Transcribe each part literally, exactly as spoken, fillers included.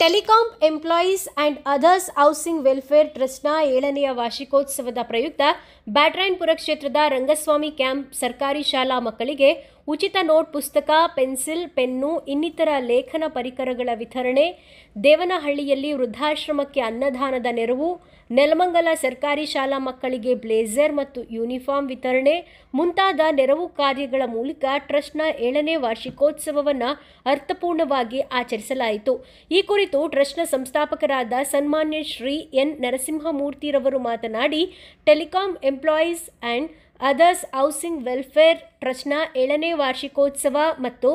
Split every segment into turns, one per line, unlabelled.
Telecom employees and others housing welfare ಟ್ರಸ್ಟ್ನ ಏಳನೆಯ ವಾರ್ಷಿಕೋತ್ಸವದ ಪ್ರಯುಕ್ತ ಬ್ಯಾಟರಾಯನಪುರ ಕ್ಷೇತ್ರದ ರಂಗಸ್ವಾಮಿ ಕ್ಯಾಂಪ್ ಸರ್ಕಾರಿ ಶಾಲಾ ಮಕ್ಕಳಿಗೆ ಉಚಿತ ನೋಟ್ ಪುಸ್ತಕ, ಪೆನ್ಸಿಲ್, ಪೆನ್ನು, ಇನ್ನಿತರ ಲೇಖನ ಪರಿಕರಗಳ ವಿತರಣೆ, ದೇವನಹಳ್ಳಿಯಲ್ಲಿ ವೃದ್ಧಾಶ್ರಮಕ್ಕೆ ಅನ್ನದಾನದ ನೆರವು, ನೆಲಮಂಗಲ ಸರ್ಕಾರಿ ಶಾಲಾ ಮಕ್ಕಳಿಗೆ ಬ್ಲೇಸರ್ ಮತ್ತು ಯೂನಿಫಾರ್ಮ್ ವಿತರಣೆ ಮುಂತಾದ ನೆರವು ಕಾರ್ಯಗಳ ಮೂಲಕ ಟ್ರಸ್ಟ್ನ ಏಳನೇ ವಾರ್ಷಿಕೋತ್ಸವವನ್ನು ಅರ್ಥಪೂರ್ಣವಾಗಿ ಆಚರಿಸಲಾಯಿತು. ಈ ಕುರಿತು ಟ್ರಸ್ಟ್ನ ಸಂಸ್ಥಾಪಕರಾದ ಸನ್ಮಾನ್ಯ ಶ್ರೀ ಎನ್ ನರಸಿಂಹಮೂರ್ತಿರವರು ಮಾತನಾಡಿ, telecom employees and others housing welfare ಟ್ರಸ್ಟ್ನ ಏಳನೇ ವಾರ್ಷಿಕೋತ್ಸವ ಮತ್ತು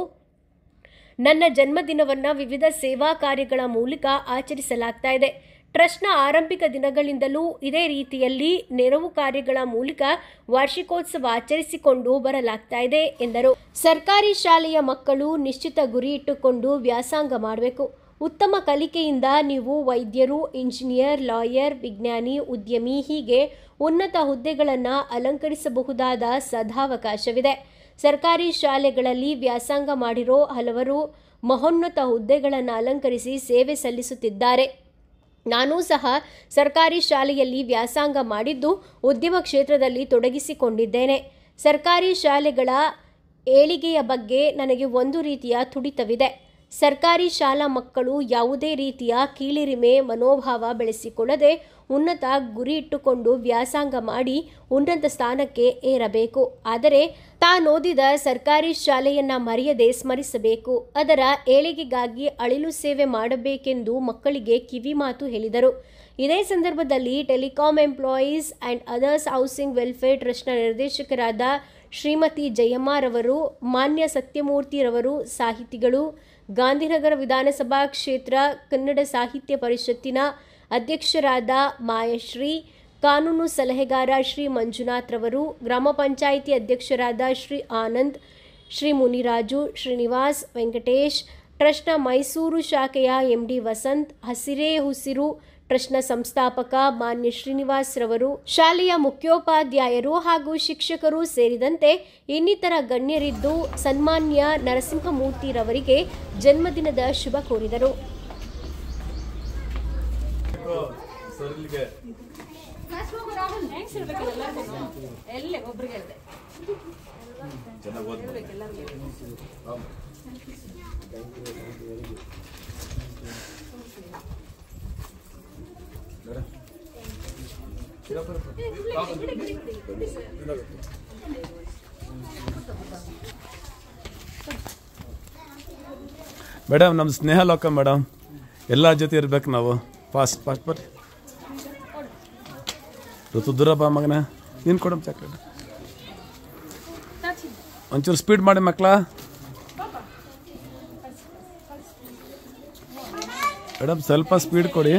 ನನ್ನ ಜನ್ಮದಿನವನ್ನು ವಿವಿಧ ಸೇವಾ ಕಾರ್ಯಗಳ ಮೂಲಕ ಆಚರಿಸಲಾಗ್ತಾ ಇದೆ. ಟ್ರಸ್ಟ್ನ ಆರಂಭಿಕ ದಿನಗಳಿಂದಲೂ ಇದೇ ರೀತಿಯಲ್ಲಿ ನೆರವು ಕಾರ್ಯಗಳ ಮೂಲಕ ವಾರ್ಷಿಕೋತ್ಸವ ಆಚರಿಸಿಕೊಂಡು ಬರಲಾಗ್ತಾ ಇದೆ ಎಂದರು. ಸರ್ಕಾರಿ ಶಾಲೆಯ ಮಕ್ಕಳು ನಿಶ್ಚಿತ ಗುರಿ ಇಟ್ಟುಕೊಂಡು ವ್ಯಾಸಂಗ ಮಾಡಬೇಕು. ಉತ್ತಮ ಕಲಿಕೆಯಿಂದ ನೀವು ವೈದ್ಯರು, ಇಂಜಿನಿಯರ್, ಲಾಯರ್, ವಿಜ್ಞಾನಿ, ಉದ್ಯಮಿ ಹೀಗೆ ಉನ್ನತ ಹುದ್ದೆಗಳನ್ನು ಅಲಂಕರಿಸಬಹುದಾದ ಸದಾವಕಾಶವಿದೆ. ಸರ್ಕಾರಿ ಶಾಲೆಗಳಲ್ಲಿ ವ್ಯಾಸಂಗ ಮಾಡಿರೋ ಹಲವರು ಮಹೋನ್ನತ ಹುದ್ದೆಗಳನ್ನು ಅಲಂಕರಿಸಿ ಸೇವೆ ಸಲ್ಲಿಸುತ್ತಿದ್ದಾರೆ. ನಾನೂ ಸಹ ಸರ್ಕಾರಿ ಶಾಲೆಯಲ್ಲಿ ವ್ಯಾಸಂಗ ಮಾಡಿದ್ದು ಉದ್ಯಮ ಕ್ಷೇತ್ರದಲ್ಲಿ ತೊಡಗಿಸಿಕೊಂಡಿದ್ದೇನೆ. ಸರ್ಕಾರಿ ಶಾಲೆಗಳ ಏಳಿಗೆಯ ಬಗ್ಗೆ ನನಗೆ ಒಂದು ರೀತಿಯ ತುಡಿತವಿದೆ. ಸರ್ಕಾರಿ ಶಾಲಾ ಮಕ್ಕಳು ಯಾವುದೇ ರೀತಿಯ ಕೀಳಿರಿಮೆ ಮನೋಭಾವ ಬೆಳೆಸಿಕೊಳ್ಳದೆ ಉನ್ನತ ಗುರಿ ಇಟ್ಟುಕೊಂಡು ವ್ಯಾಸಂಗ ಮಾಡಿ ಉನ್ನತ ಸ್ಥಾನಕ್ಕೆ ಏರಬೇಕು. ಆದರೆ ತಾನೋದಿದ ಸರ್ಕಾರಿ ಶಾಲೆಯನ್ನು ಮರೆಯದೆ ಸ್ಮರಿಸಬೇಕು. ಅದರ ಏಳಿಗೆಗಾಗಿ ಅಳಿಲು ಸೇವೆ ಮಾಡಬೇಕೆಂದು ಮಕ್ಕಳಿಗೆ ಕಿವಿ ಮಾತು ಹೇಳಿದರು. ಇದೇ ಸಂದರ್ಭದಲ್ಲಿ telecom employees and others housing welfare ಟ್ರಸ್ಟ್ನ ನಿರ್ದೇಶಕರಾದ ಶ್ರೀಮತಿ ಜಯಮ್ಮರವರು, ಮಾನ್ಯ ಸತ್ಯಮೂರ್ತಿರವರು, ಸಾಹಿತಿಗಳು, ಗಾಂಧಿನಗರ ವಿಧಾನಸಭಾ ಕ್ಷೇತ್ರ ಕನ್ನಡ ಸಾಹಿತ್ಯ ಪರಿಷತ್ತಿನ ಅಧ್ಯಕ್ಷರಾದ ಮಾಯಶ್ರೀ, ಕಾನೂನು ಸಲಹೆಗಾರ ಶ್ರೀ ಮಂಜುನಾಥ್ ರವರು, ಗ್ರಾಮ ಪಂಚಾಯಿತಿ ಅಧ್ಯಕ್ಷರಾದ ಶ್ರೀ ಆನಂದ್, ಶ್ರೀ ಮುನಿರಾಜು, ಶ್ರೀನಿವಾಸ್, ವೆಂಕಟೇಶ್, ಟ್ರಸ್ಟ್ನ ಮೈಸೂರು ಶಾಖೆಯ ಎಂ ಡಿ ವಸಂತ್, ಹಸಿರೇ ಹುಸಿರು ಟ್ರಸ್ಟ್ನ ಸಂಸ್ಥಾಪಕ ಮಾನ್ಯ ಶ್ರೀನಿವಾಸ್ ರವರು, ಶಾಲೆಯ ಮುಖ್ಯೋಪಾಧ್ಯಾಯರು ಹಾಗೂ ಶಿಕ್ಷಕರು ಸೇರಿದಂತೆ ಇನ್ನಿತರ ಗಣ್ಯರಿದ್ದು ಸನ್ಮಾನ್ಯ ನರಸಿಂಹಮೂರ್ತಿರವರಿಗೆ ಜನ್ಮದಿನದ ಶುಭ ಕೋರಿದರು.
ಮೇಡಮ್, ನಮ್ಮ ಸ್ನೇಹ ಲೋಕ ಮೇಡಮ್, ಎಲ್ಲ ಜೊತೆ ಇರ್ಬೇಕು ನಾವು. ಫಾಸ್ಟ್ ಫಾಸ್ಟ್ ಬರ್ರಿ. ಋತು ದೂರ ಬಾ ಮಗನ, ನೀನು ಕೊಡಮ್ ಚಾಕ್ಲೇಟ್. ಒಂಚೂರು ಸ್ಪೀಡ್ ಮಾಡಿ ಮಕ್ಕಳ. ಮೇಡಮ್ ಸ್ವಲ್ಪ ಸ್ಪೀಡ್ ಕೊಡಿ.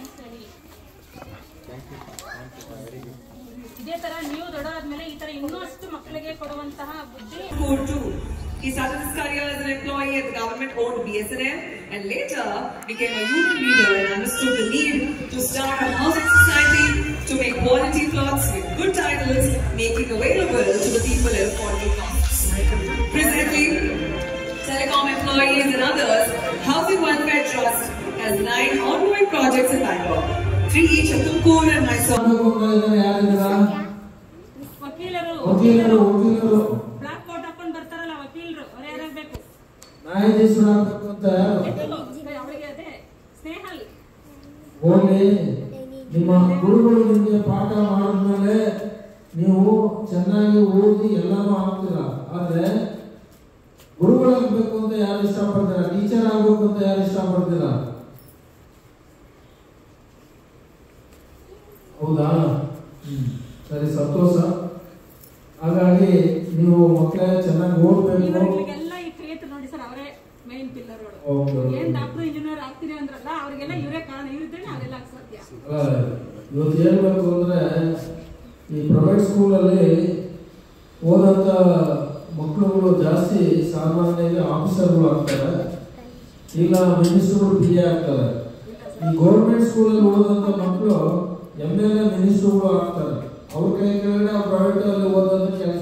He started his career as an employee at the government-owned B S N L and later became a union leader and understood the need to start a housing society to make quality plots with good titles, making available to the people at affordable costs. Presently, telecom employees and others, Housing Welfare Trust has nine ongoing projects in Bangalore, three each at Tumkur and Mysore.
ನಿಮ್ಮ ಗುರುಗಳು ನಿಮಗೆ ಪಾಠ ಮಾಡಿದ್ಮೇಲೆ ನೀವು ಚೆನ್ನಾಗಿ ಓದಿ ಎಲ್ಲಾನು ಆಗ್ತೀರ. ಆದ್ರೆ ಗುರುಗಳಾಗಬೇಕು ಅಂತ ಯಾರು ಇಷ್ಟಪಡ್ತೀರ? ಟೀಚರ್ ಆಗ್ಬೇಕು ಅಂತ ಯಾರು ಇಷ್ಟಪಡ್ತೀರ? ಹೌದಾ? ಸರಿ, ಸಂತೋಷ. ಹಾಗಾಗಿ ನೀವು ಮಕ್ಕಳೇ ಚೆನ್ನಾಗಿ ಓದ್ಬೇಕು. ಇವತ್ತು ಹೇಳ್ಬೇಕು ಅಂದ್ರೆ ಈ ಪ್ರೈವೇಟ್ ಸ್ಕೂಲಲ್ಲಿ ಓದಂತ ಮಕ್ಕಳುಗಳು ಜಾಸ್ತಿ ಸಾಮಾನ್ಯವಾಗಿ ಆಫೀಸರ್ಗಳು ಆಗ್ತಾರೆ, ಇಲ್ಲ ಮಿನಿಸ್ಟರ್ಗಳು, ಪಿ ಎ ಆಗ್ತಾರೆ. ಈ ಗೌರ್ಮೆಂಟ್ ಸ್ಕೂಲಲ್ಲಿ ಓದಂತ ಮಕ್ಕಳು ಎಮ್ ಎಲ್ ಎ, ಮಿನಿಸ್ಟರ್ಗಳು ಆಗ್ತಾರೆ. ಅವ್ರ ಕೈ ಕೆಳಗಡೆ ಅವ್ರು ಪ್ರೈವೇಟ್ ಅಲ್ಲಿ ಓದಂತ ಕೆಲಸ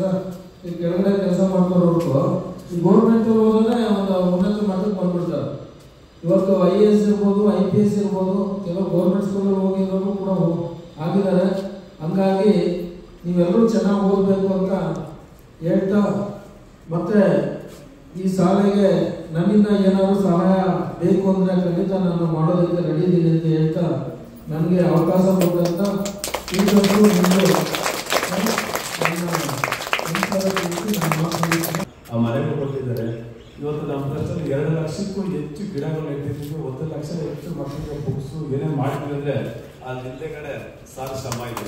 ಕೆಳಗಡೆ ಕೆಲಸ ಮಾಡ್ಕೊಂಡು ಹೊರಟು ಈ ಗೌರ್ಮೆಂಟ್ ಓದೋದೇ ಒಂದು ಉನ್ನತ ಮಟ್ಟಕ್ಕೆ ಬಂದ್ಬಿಡ್ತಾರೆ. ಇವತ್ತು ಐ ಎ ಎಸ್ ಇರ್ಬೋದು, ಐ ಪಿ ಎಸ್ ಇರ್ಬೋದು, ಕೆಲವು ಗೌರ್ಮೆಂಟ್ ಸ್ಕೂಲಲ್ಲಿ ಹೋಗಿರೋರು ಕೂಡ ಆಗಿದ್ದಾರೆ. ಹಂಗಾಗಿ ನೀವೆಲ್ಲರೂ ಚೆನ್ನಾಗಿ ಓದಬೇಕು ಅಂತ ಹೇಳ್ತಾ, ಮತ್ತೆ ಈ ಶಾಲೆಗೆ ನನ್ನಿಂದ ಏನಾದರೂ ಸಹಾಯ ಬೇಕು ಅಂದರೆ ಖಂಡಿತ ನಾನು ಮಾಡೋದಕ್ಕೆ ರೆಡಿ ಇದ್ದೀನಿ ಅಂತ ಹೇಳ್ತಾ, ನನಗೆ ಅವಕಾಶ ಕೊಟ್ಟಂತ ಟೀಚರ್ಸು ನಿಮಗೆ
ಆ ಮನೆಗೂ ಕೊಟ್ಟಿದ್ದಾರೆ. ಇವತ್ತು ನಮ್ಮ ಟ್ರಸ್ಟಲ್ಲಿ ಎರಡು ಲಕ್ಷಕ್ಕೂ ಹೆಚ್ಚು ಗಿಡಗಳು ನೆಟ್ಟಿದ್ದೀವಿ. ಒಂದು ಲಕ್ಷ ಹೆಚ್ಚು ಮಕ್ಕಳಿಗೆ ಬುಕ್ಸು ಏನೇನು ಮಾಡ್ತೀವಿ ಅಂದರೆ ಆ ಹಿಂದೆಗಡೆ ಸಾರು ಶ್ರಮ ಇದೆ.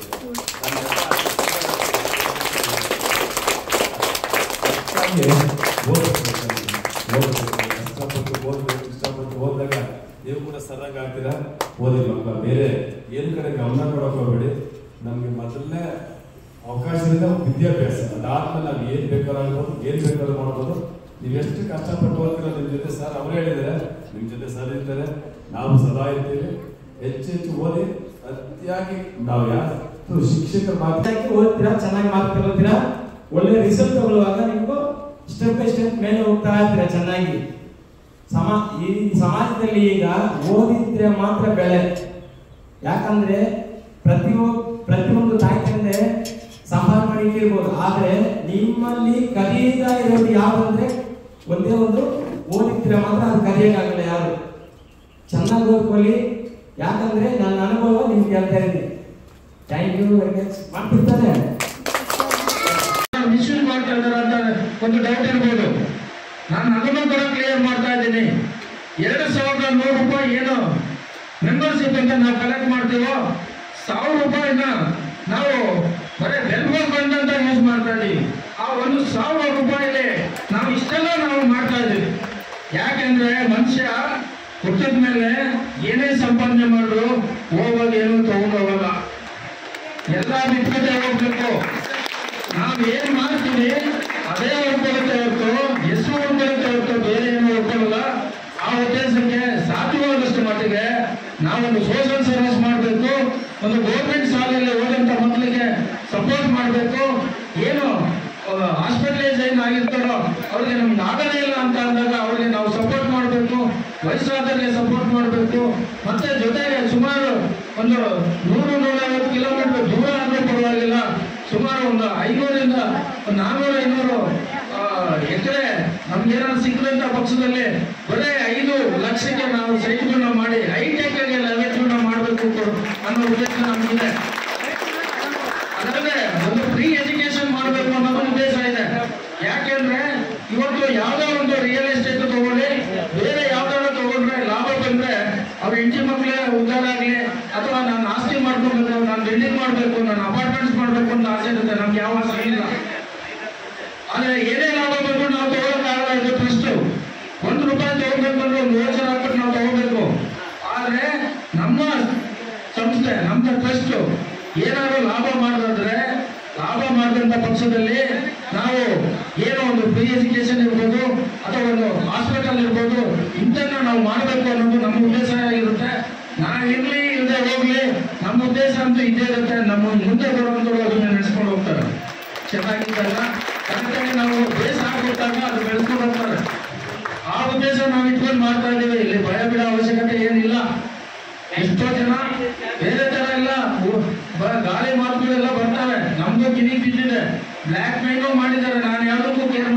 ಕಷ್ಟಪಟ್ಟು ಓದಬೇಕು, ಇಷ್ಟಪಟ್ಟು ಓದಿದಾಗ ನೀವು ಕೂಡ ಸರಾಗ ಆಗ್ತೀರಾ. ಓದಿ ಮಕ್ಕಳ ಬೇರೆ ಏನು ಕಡೆ ಗಮನ ಕೊಡೋಕೆ ಹೋಗ್ಬೇಡಿ. ನಮಗೆ ಮೊದಲನೇ ಅವಕಾಶದಿಂದ ವಿದ್ಯಾಭ್ಯಾಸ, ಅದಾದ್ಮೇಲೆ ನಾವು ಏನು ಬೇಕಾದ್ರೂ ಆಗ್ಬೋದು, ಏನು ಬೇಕಾದ್ರೂ ಮಾಡ್ಬೋದು. ನೀವು ಎಷ್ಟು ಕಷ್ಟಪಟ್ಟು ಓದ್ತೀರ ನಿಮ್ಮ ಜೊತೆ ಸರ್ ಅವರೇ ಹೇಳಿದ್ದಾರೆ, ನಿಮ್ಮ ಜೊತೆ ಸರ್ ಇರ್ತಾರೆ, ನಾವು ಸದಾ ಇರ್ತೀವಿ. ಹೆಚ್ಚು ಹೆಚ್ಚು ಓದಿ ಅತಿಯಾಗಿ ನಾವು ಯಾರು ಶಿಕ್ಷಕರ ಮಾತಾಡಿ
ಓದ್ತೀರಾ, ಚೆನ್ನಾಗಿ ಮಾರ್ಕ್ ತಗೋತೀರಾ, ಒಳ್ಳೆ ರಿಸಲ್ಟ್ ತಗೊಳ್ಳುವಾಗ ನೀವು ಸ್ಟೆಪ್ ಬೈ ಸ್ಟೆಪ್ ಮೇಲೆ ಹೋಗ್ತಾ ಇರ್ತೀರಾ ಚೆನ್ನಾಗಿ. ಸಮ ಈ ಸಮಾಜದಲ್ಲಿ ಈಗ ಓದಿದ್ರೆ ಮಾತ್ರ ಬೆಳೆ. ಯಾಕಂದ್ರೆ ಪ್ರತಿಯೊಂದು ಪ್ರತಿಯೊಂದು ತಾಯಿ ತಂದೆ ಸಂಪಾದನೆ ಮಾಡಿಕ್ಕೆ ಇರ್ಬೋದು, ಆದ್ರೆ ನಿಮ್ಮಲ್ಲಿ ಕಲಿಯುತ್ತಾ ಇರೋದು ಯಾವ್ದಂದ್ರೆ ಒಂದೇ ಒಂದು ಓದಿದ್ರೆ ಮಾತ್ರ ಅದು ಕಲಿಯಕ್ಕಾಗಲ್ಲ ಯಾರು. ಚೆನ್ನಾಗಿ ಓದ್ಕೊಳ್ಳಿ. ಯಾಕಂದ್ರೆ ನನ್ನ ಅನುಭವ ನಿಮ್ಗೆ ಹೇಳ್ತಾ ಇದ್ದೀನಿ. Thank you very much. ಮಾಡ್ತಿರ್ತಾನೆ
ಮಿಸ್ಯೂಸ್ ಮಾಡ್ತಾ ಇದ್ದಾರೆ ಅಂತ ಒಂದು ಡೌಟ್ ಇರ್ಬೋದು. ನಾನು ಅದನ್ನು ಕೂಡ ಕ್ಲಿಯರ್ ಮಾಡ್ತಾ ಇದ್ದೀನಿ. ಎರಡು ಸಾವಿರದ ನೂರು ರೂಪಾಯಿ ಏನು ಮೆಂಬರ್ಶಿಪ್ ಅಂತ ನಾವು ಕಲೆಕ್ಟ್ ಮಾಡ್ತೀವೋ, ಸಾವಿರ ರೂಪಾಯಿನ ನಾವು ಬರೀ ವೆಲ್ಫೇರ್ ಫಂಡ್ ಅಂತ ಯೂಸ್ ಮಾಡ್ತಾ ಇದ್ದೀವಿ. ಆ ಒಂದು ಸಾವಿರ ರೂಪಾಯಿಲಿ ನಾವು ಇಷ್ಟೆಲ್ಲ ನಾವು ಮಾಡ್ತಾ ಇದ್ದೀವಿ. ಯಾಕೆಂದ್ರೆ ಮನುಷ್ಯ ಹುಟ್ಟಿದ ಮೇಲೆ ಏನೇ ಸಂಪಾದನೆ ಮಾಡಿದ್ರು ಹೋಗುವಾಗ ಏನು ತಗೊಂಡು ಹೋಗಲ್ಲ, ಎಲ್ಲ ಬಿಟ್ಬಿಟ್ಟೆ ಹೋಗ್ಬೇಕು. ನಾವ್ ಏನ್ ಮಾಡ್ತೀವಿ ಅದೇ ಹೊಡ್ಕೊಳ್ಳುತ್ತೆ ಹೊರತು ಎಷ್ಟು ಹೊಡ್ಕೊಳ್ಳುತ್ತೆ ಹೊರತು ಬೇರೆ ಏನು ಹೊಡ್ಕೊಳ್ಳಲ್ಲ. ಆ ಉದ್ದೇಶಕ್ಕೆ ಸಾಧ್ಯವಾದಷ್ಟು ಮಟ್ಟಿಗೆ ನಾವೊಂದು ಸೋಷಿಯಲ್ ಸರ್ವಿಸ್ ಮಾಡಬೇಕು. ಒಂದು ಗೌರ್ಮೆಂಟ್ ಶಾಲೆಯಲ್ಲಿ ಓದಂತ ಮಕ್ಕಳಿಗೆ ಸಪೋರ್ಟ್ ಮಾಡಬೇಕು. ಏನು ಹಾಸ್ಪಿಟಲೈಸ್ ಏನು ಆಗಿರ್ತಾರೋ ಅವ್ರಿಗೆ ನಮ್ಗೆ ಆಗದೇ ಇಲ್ಲ ಅಂತ ಅಂದಾಗ ಅವ್ರಿಗೆ ನಾವು ಸಪೋರ್ಟ್ ಮಾಡಬೇಕು. ವಯಸ್ಸಾದವರಿಗೆ ಸಪೋರ್ಟ್ ಮಾಡಬೇಕು. ಮತ್ತೆ ಜೊತೆಗೆ ಸುಮಾರು ಒಂದು ನೂರು ನೂರೈವತ್ತು ಕಿಲೋಮೀಟರ್ ದೂರ ಆದ್ರೂ ಪರವಾಗಿಲ್ಲ, ಸುಮಾರು ಒಂದು ಐನೂರಿಂದ ಒಂದು ನಾನ್ನೂರು ಐನೂರು ಎಕರೆ ನಮ್ಗೇನಾದ್ರು ಸಿಕ್ಕದಂತ ಪಕ್ಷದಲ್ಲಿ ಬರೀ ಐದು ಲಕ್ಷಕ್ಕೆ ನಾವು ಸೈಟ್ಗಳನ್ನ ಮಾಡಿ ಹೈಟೆಕ್ ಆಗಿ ಲೆವೆಲ್ಗಳನ್ನ ಮಾಡಬೇಕು ಅನ್ನೋ ಉದ್ದೇಶ ನಮಗಿದೆ. ಅದಲ್ಲದೆ ಒಂದು ಫ್ರೀ ಎಜುಕೇಶನ್ ಮಾಡಬೇಕು ಅನ್ನೋದು ಉದ್ದೇಶ ಇದೆ. ಯಾಕೆಂದ್ರೆ ಇವತ್ತು ಯಾವ್ದೋ ಒಂದು ರಿಯಲ್ ಎಸ್ಟೇಟ್ ತಗೊಳ್ಳಿ, ಬೇರೆ ಯಾವ್ದಾದ್ರು ತಗೊಂಡ್ರೆ ಲಾಭ ಬಂದ್ರೆ ಅವ್ರ ಹೆಂಡತಿ ಮಕ್ಕಳೇ ಉದ್ಧಾರ ಆಗ್ಲಿ, ಅಥವಾ ನಾನು ಆಸ್ತಿ ಮಾಡ್ಕೊಬೇಕು, ನಾನು ಬಿಲ್ಡಿಂಗ್ ಮಾಡ್ಬೇಕು, ನಾನು ಅಪಾರ್ಟ್ಮೆಂಟ್ಸ್ ಮಾಡ್ಬೇಕು ಅಂತ ಆಸೆ ಇರುತ್ತೆ. ನಮ್ಗೆ ಯಾವ ಆಸೆ ಇಲ್ಲ. ಆದ್ರೆ ಏನೇ ಲಾಭ ಬಂದ್ರು ನಾವು ತಗೊಳಕ್ಕಾಗಲ್ಲ. ಇದು ಟ್ರಸ್ಟ್ ಒಂದು ರೂಪಾಯಿ ತಗೋಬೇಕಂದ್ರೆ ಒಂದು ಯೋಚನೆ ಹಾಕ್ಬಿಟ್ಟು ನಾವು ತಗೋಬೇಕು. ಆದ್ರೆ ನಮ್ಮ ಸಂಸ್ಥೆ, ನಮ್ಮ ಟ್ರಸ್ಟ್ ಏನಾದ್ರು ಲಾಭ ಮಾಡೋದಾದ್ರೆ ಲಾಭ ಮಾಡಿದಂತ ಪಕ್ಷದಲ್ಲಿ ನಾವು ಏನೋ ಒಂದು ಫ್ರೀ ಎಜುಕೇಶನ್ ಇರ್ಬೋದು ಅಥವಾ ಒಂದು ಹಾಸ್ಪಿಟಲ್ ಇರ್ಬೋದು, ಇಂಥನ್ನ ನಾವು ಮಾಡಬೇಕು ಅನ್ನೋದು ನಮ್ಮ ಉದ್ದೇಶ ಆಗಿರುತ್ತೆ. ನಾವು ಇರ್ಲಿ ಇಲ್ಲದೆ ಹೋಗ್ಲಿ, ನಮ್ಮ ಉದ್ದೇಶ ಅಂತೂ ಇದ್ದೇ ಇರುತ್ತೆ. ನಮ್ಮ ಮುಂದೆ ಬರುವಂತವ್ರು ಅದನ್ನ ನಡೆಸ್ಕೊಂಡು ಹೋಗ್ತಾರೆ. ಚೆನ್ನಾಗಿದ್ದಾಗ ಕರೆಕ್ಟಾಗಿ ನಾವು ಬೇಸ್ ಹಾಕ್ಬಿಟ್ಟಾಗ ಅದು ಬೆಳೆಸ್ಕೊಂಡು ಹೋಗ್ತಾರೆ. ಆ ಉದ್ದೇಶ ನಾವು ಇಟ್ಕೊಂಡು ಮಾಡ್ತಾ ಇದ್ದೀವಿ. ಇಲ್ಲಿ ಭಯ ಬಿಡೋ ಅವಶ್ಯಕತೆ ಏನಿಲ್ಲ. ಎಷ್ಟೋ ಜನ ಬೇರೆ ತರ ಎಲ್ಲ ಗಾಳಿ ಮಾತುಗಳೆಲ್ಲ ಬರ್ತಾವೆ, ನಮ್ದು ಕಿವಿ ಬಿದ್ದಿದೆ, ಬ್ಲ್ಯಾಕ್ ಮೇಲೂ ಮಾಡಿದ್ದಾರೆ. ನಾನು ಯಾವುದಕ್ಕೂ ಕೇರ್